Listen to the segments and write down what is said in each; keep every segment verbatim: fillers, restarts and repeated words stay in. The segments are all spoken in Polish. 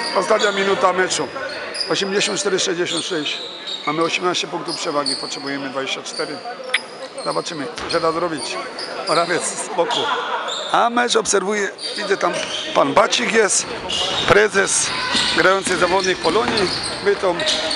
Ostatnia minuta meczu. osiemdziesiąt cztery sześćdziesiąt sześć. Mamy osiemnaście punktów przewagi, potrzebujemy dwadzieścia cztery. Zobaczymy, co się da zrobić. Morawiec z boku. A mecz obserwuje, widzę tam pan Bacik jest, prezes, grający zawodnik Polonii, Bytom.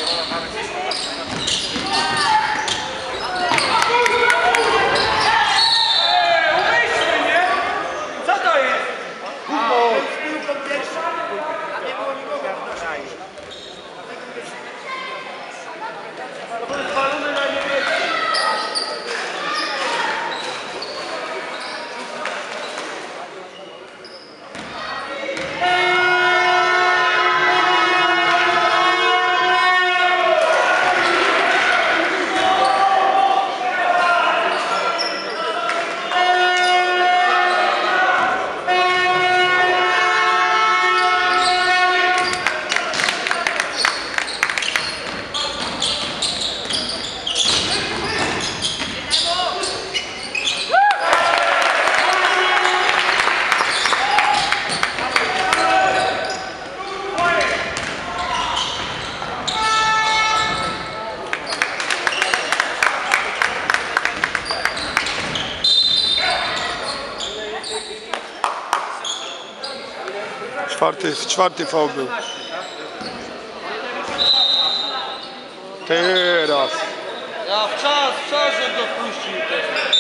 Czwarty, czwarty faul był. Teraz. Ja w czas, w czas go puścił teraz.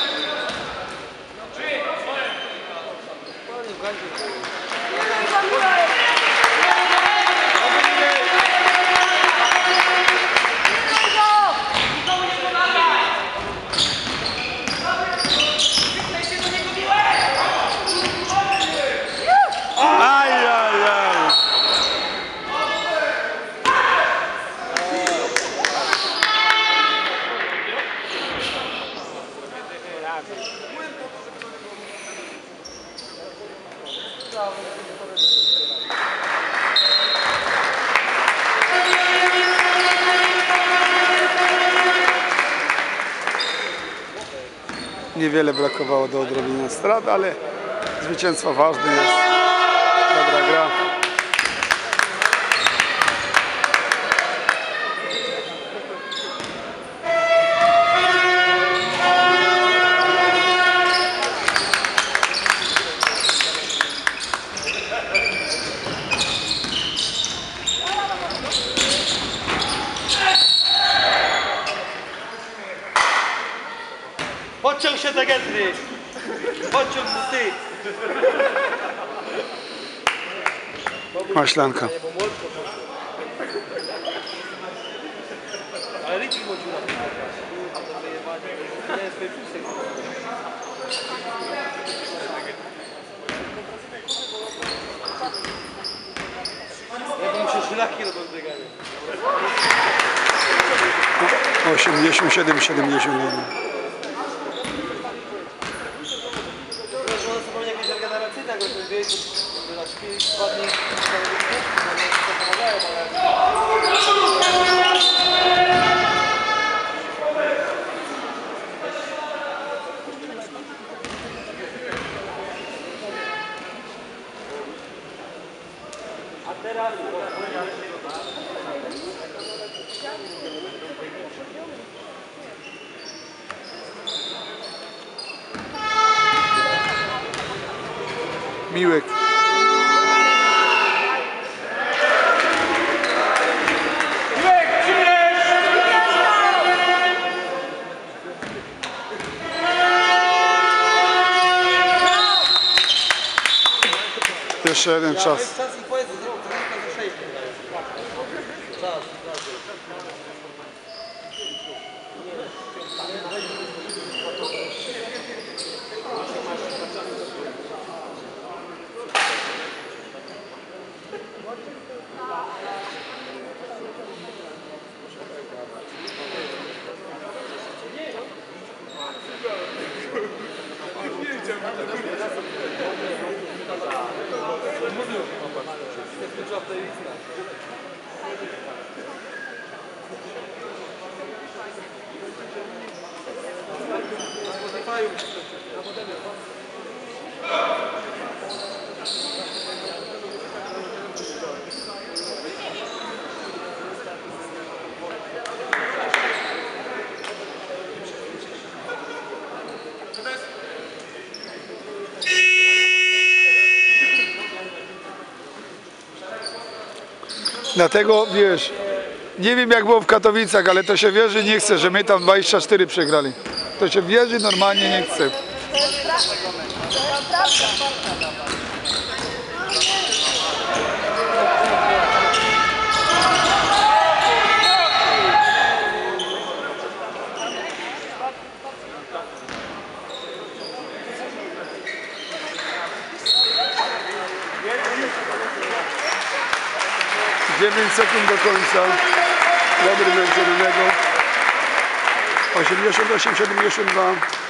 Niewiele brakowało do odrobienia strat, ale zwycięstwo ważne jest. Dobra gra. Podciąg się do gęby! Podciąg z ty! Maślanka. Ale Ricky chodził na tym. Nie jest wypustek. Ja bym się szlaki robił biegany. osiemdziesiąt siedem siedemdziesiąt jeden. Jakieś regeneracyjne, jak to wie, to na śpi dwa dni pomagają, a teraz Miłek. Jeszcze jeden czas. Dlatego, wiesz, nie wiem jak było w Katowicach, ale to się wierzy nie chce, że my tam dwadzieścia cztery przegrali. To się wierzy normalnie nie chce. dziewięć sekund do końca. Dobry mecz zielonego. osiemdziesiąt osiem siedemdziesiąt dwa.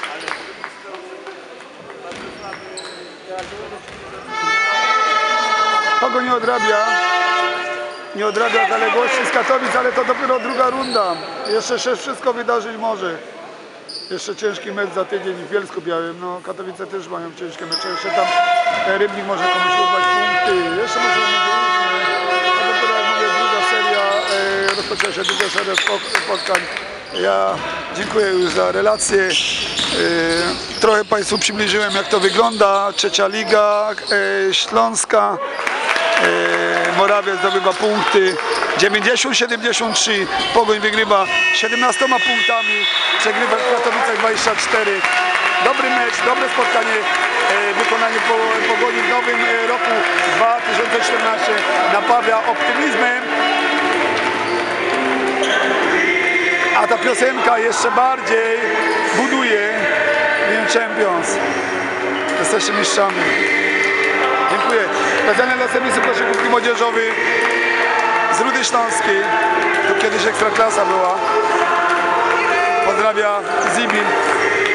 Kogo nie odrabia? Nie odrabia zaległości z Katowic, ale to dopiero druga runda. Jeszcze się wszystko wydarzyć może. Jeszcze ciężki mecz za tydzień w Bielsku Białym. No, Katowice też mają ciężkie mecze. Jeszcze tam e, Rybnik może komuś urwać punkty. Jeszcze może będzie różnie. To dopiero jak mówię, druga seria. E, rozpoczęła się druga seria spotkań. Ja dziękuję już za relację. E, trochę Państwu przybliżyłem jak to wygląda. Trzecia liga e, Śląska. E, Morawia zdobywa punkty. dziewięćdziesiąt siedemdziesiąt trzy. Pogoń wygrywa siedemnastoma punktami. Przegrywa w Katowicach dwadzieścia cztery. Dobry mecz, dobre spotkanie. E, wykonanie po, Pogoni w nowym e, roku dwa tysiące czternastym napawia optymizmem. A ta piosenka jeszcze bardziej buduje Win Champions. Jesteście mistrzami. Dziękuję. Specjalnie dla serwisu koszykówki młodzieżowej z Rudy Śląskiej. Tu kiedyś Ekstraklasa była. Pozdrawia Zibil.